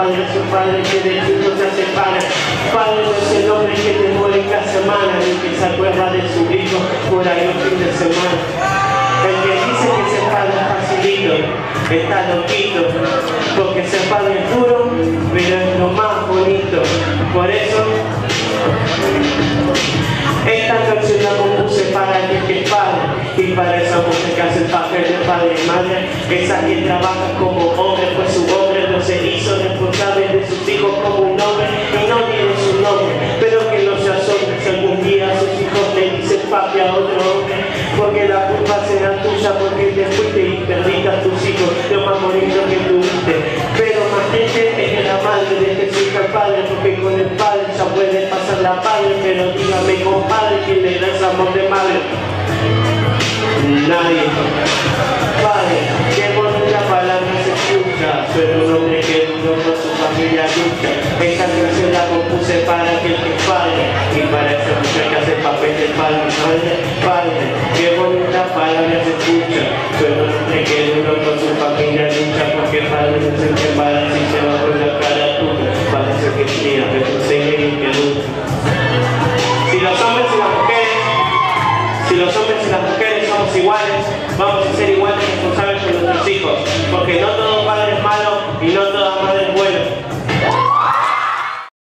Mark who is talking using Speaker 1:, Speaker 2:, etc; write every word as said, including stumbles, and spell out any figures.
Speaker 1: padre es un padre que de chico se separa. Padre no es el hombre que te muere cada semana, ni que se acuerda de su hijo por ahí un fin de semana. El que dice que ser padre es facilito, está loquito, porque ser padre es duro, pero es lo más bonito. Por eso, esta canción la compuse para aquel que es padre, y para esa mujer que hace el papel de padre y madre, esa que trabaja como hombre, pues su hombre no se hizo responsable de sus hijos como un hombre, y no tiene su nombre, pero que no se asombre si algún día sus hijos le dicen papi a otro hombre, porque la culpa será tuya, porque te fuiste y perdiste a tus hijos, lo más bonito que tuviste. Pero más gente es que la madre de que su hija el padre, porque con el padre ya puede pasar la padre, pero dígame compadre, ¿quién le da ese amor de madre? Nadie. Padre, qué bonita palabra se escucha, pero un hombre que duró con su familia lucha. Esta canción la compuse para aquel que es padre, y para esa mujer que hace el papel de padre. Madre, padre, qué bonita palabra se escucha, pero un hombre que duró con su familia lucha, porque padre no se prepara si se va con la cara tuya. Parece que tira, pero seguir y que lucha. Si los hombres y las mujeres, si los hombres y las mujeres somos iguales, vamos a ser iguales responsables con nuestros hijos, porque no todos